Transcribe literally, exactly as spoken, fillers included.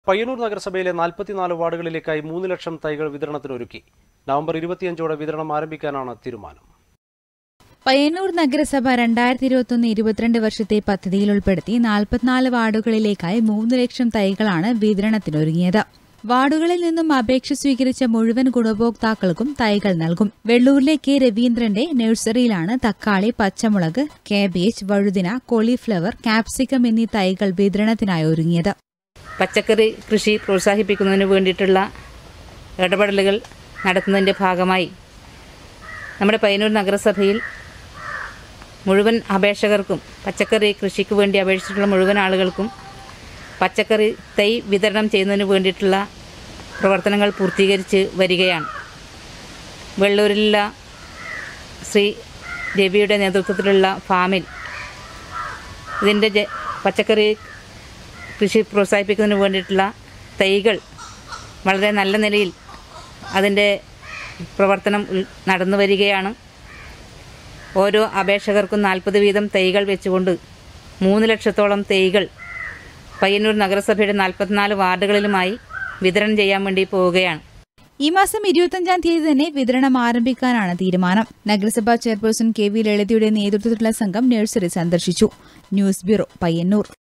പയ്യന്നൂർ നഗരസഭയിലെ നാൽപ്പത്തിനാല് വാർഡുകളിലേക്കായി മൂന്ന് ലക്ഷം തൈകൾ വിതരണത്തിനൊരുക്കി. നവംബർ ഇരുപത്തിയഞ്ചോടെ വിതരണം ആരംഭിക്കാനാണ് തീരുമാനം. പയ്യന്നൂർ നഗരസഭ രണ്ടായിരത്തി ഇരുപത്തൊന്ന് ഇരുപത്തിരണ്ട് വർഷത്തെ പദ്ധതിയിൽ ഉൾപ്പെടുത്തി നാൽപ്പത്തിനാല് വാർഡുകളിലേക്കായി മൂന്ന് ലക്ഷം തൈകളാണ് വിതരണത്തിനൊരുങ്ങിയത്. വാർഡുകളിൽ നിന്നും അപേക്ഷ സ്വീകരിച്ച മുഴുവൻ ഗുണഭോക്താക്കൾക്കും തൈകൾ നൽകും. വെള്ളൂരിലെ കെ രവീന്ദ്രന്റെ നഴ്സറിയിലാണ് തക്കാളി, പച്ചമുളക്, കാബേജ്, വഴുതിന, കോളിഫ്ലവർ, കാപ്സിക്കം എന്നീ തൈകൾ വിതരണത്തിനായി ഒരുങ്ങിയത്. പച്ചക്കറി കൃഷി പ്രോത്സാഹിപ്പിക്കുന്നതിന് വേണ്ടിയിട്ടുള്ള ഇടപെടലുകൾ നടത്തുന്നതിൻ്റെ ഭാഗമായി നമ്മുടെ പയ്യന്നൂർ നഗരസഭയിൽ മുഴുവൻ അപേക്ഷകർക്കും പച്ചക്കറി കൃഷിക്ക് വേണ്ടി അപേക്ഷിച്ചിട്ടുള്ള മുഴുവൻ ആളുകൾക്കും പച്ചക്കറി തൈ വിതരണം ചെയ്യുന്നതിന് വേണ്ടിയിട്ടുള്ള പ്രവർത്തനങ്ങൾ പൂർത്തീകരിച്ച് വരികയാണ്. വെള്ളൂരിലുള്ള ശ്രീ രവിയുടെ നേതൃത്വത്തിലുള്ള ഫാമിൽ ഇതിൻ്റെ പച്ചക്കറി കൃഷി പ്രോത്സാഹിപ്പിക്കുന്നതിന് വേണ്ടിയിട്ടുള്ള തൈകൾ വളരെ നല്ല നിലയിൽ അതിൻ്റെ പ്രവർത്തനം നടന്നു വരികയാണ്. ഓരോ അപേക്ഷകർക്കും നാൽപ്പത് വീതം തൈകൾ വെച്ചുകൊണ്ട് മൂന്ന് ലക്ഷത്തോളം തൈകൾ പയ്യന്നൂർ നഗരസഭയുടെ നാൽപ്പത്തിനാല് വാർഡുകളിലുമായി വിതരണം ചെയ്യാൻ വേണ്ടി പോവുകയാണ്. ഈ മാസം ഇരുപത്തിയഞ്ചാം തീയതി തന്നെ വിതരണം ആരംഭിക്കാനാണ് തീരുമാനം. നഗരസഭാ ചെയർപേഴ്സൺ കെ വി ലളിതയുടെ നേതൃത്വത്തിലുള്ള സംഘം നഴ്സറി സന്ദർശിച്ചു. News bureau, Payyanur.